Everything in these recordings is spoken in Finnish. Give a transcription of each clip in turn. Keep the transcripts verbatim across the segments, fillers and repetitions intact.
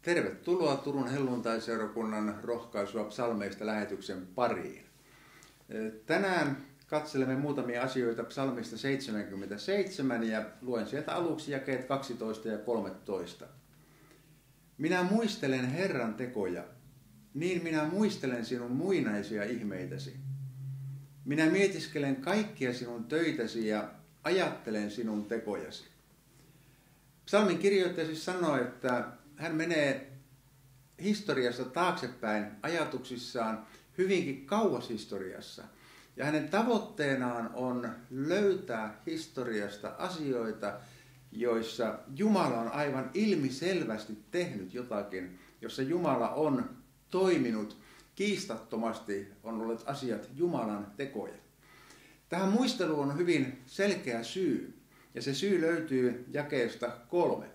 Tervetuloa Turun helluntaiseurakunnan rohkaisua psalmeista lähetyksen pariin. Tänään katselemme muutamia asioita psalmista seitsemänkymmentäseitsemän ja luen sieltä aluksi jakeet kaksitoista ja kolmetoista. Minä muistelen Herran tekoja, niin minä muistelen sinun muinaisia ihmeitäsi. Minä mietiskelen kaikkia sinun töitäsi ja ajattelen sinun tekojasi. Psalmin kirjoittaja siis sanoo, että hän menee historiassa taaksepäin ajatuksissaan hyvinkin kauas historiassa. Ja hänen tavoitteenaan on löytää historiasta asioita, joissa Jumala on aivan ilmiselvästi tehnyt jotakin, jossa Jumala on toiminut kiistattomasti, on ollut asiat Jumalan tekoja. Tähän muisteluun on hyvin selkeä syy, ja se syy löytyy jakeesta kolme.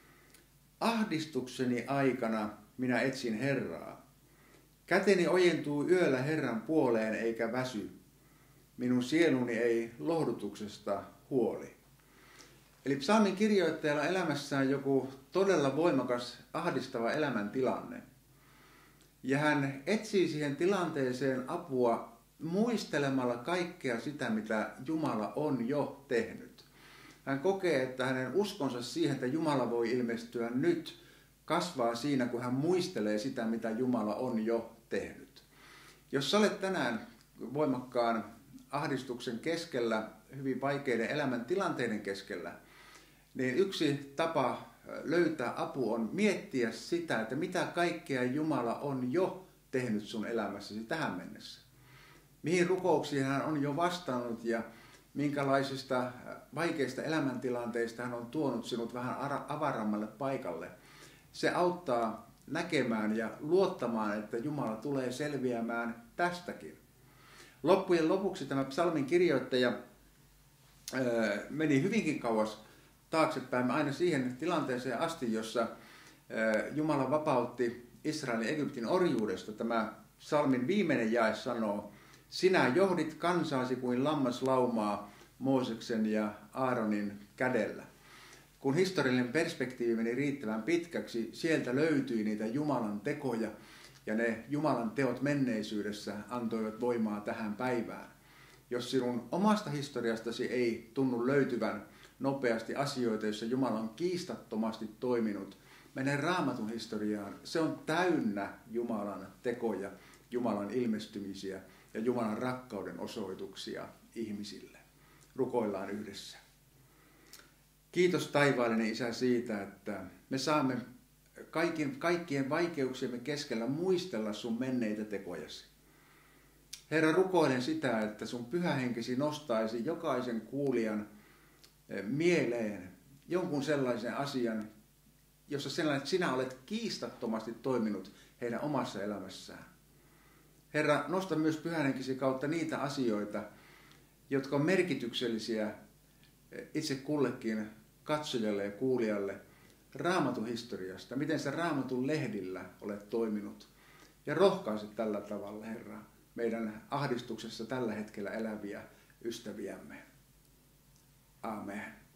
Ahdistukseni aikana minä etsin Herraa. Käteni ojentuu yöllä Herran puoleen eikä väsy. Minun sieluni ei lohdutuksesta huoli. Eli psalmin kirjoittajalla elämässään joku todella voimakas, ahdistava elämäntilanne. Ja hän etsii siihen tilanteeseen apua muistelemalla kaikkea sitä, mitä Jumala on jo tehnyt. Hän kokee, että hänen uskonsa siihen, että Jumala voi ilmestyä nyt, kasvaa siinä, kun hän muistelee sitä, mitä Jumala on jo tehnyt. Jos sä olet tänään voimakkaan ahdistuksen keskellä, hyvin vaikeiden elämäntilanteiden keskellä, niin yksi tapa löytää apu on miettiä sitä, että mitä kaikkea Jumala on jo tehnyt sun elämässäsi tähän mennessä. Mihin rukouksiin hän on jo vastannut ja minkälaisista vaikeista elämäntilanteista hän on tuonut sinut vähän avarammalle paikalle. Se auttaa näkemään ja luottamaan, että Jumala tulee selviämään tästäkin. Loppujen lopuksi tämä psalmin kirjoittaja ää, meni hyvinkin kauas taaksepäin, aina siihen tilanteeseen asti, jossa ää, Jumala vapautti Israelin Egyptin orjuudesta. Tämä psalmin viimeinen jae sanoo: sinä johdit kansaasi kuin lammaslaumaa Mooseksen ja Aaronin kädellä. Kun historiallinen perspektiivi meni riittävän pitkäksi, sieltä löytyi niitä Jumalan tekoja, ja ne Jumalan teot menneisyydessä antoivat voimaa tähän päivään. Jos sinun omasta historiastasi ei tunnu löytyvän nopeasti asioita, joissa Jumala on kiistattomasti toiminut, mene Raamatun historiaan. Se on täynnä Jumalan tekoja, Jumalan ilmestymisiä ja Jumalan rakkauden osoituksia ihmisille. Rukoillaan yhdessä. Kiitos taivaallinen Isä siitä, että me saamme kaikkien, kaikkien vaikeuksiemme keskellä muistella sun menneitä tekojasi. Herra, rukoilen sitä, että sun pyhä henkesi nostaisi jokaisen kuulijan mieleen jonkun sellaisen asian, jossa sellainen, että sinä olet kiistattomasti toiminut heidän omassa elämässään. Herra, nosta myös pyhän henkesi kautta niitä asioita, jotka on merkityksellisiä itse kullekin katsojalle ja kuulijalle Raamatun historiasta, miten sä Raamatun lehdillä olet toiminut. Ja rohkaise tällä tavalla, Herra, meidän ahdistuksessa tällä hetkellä eläviä ystäviämme. Amen.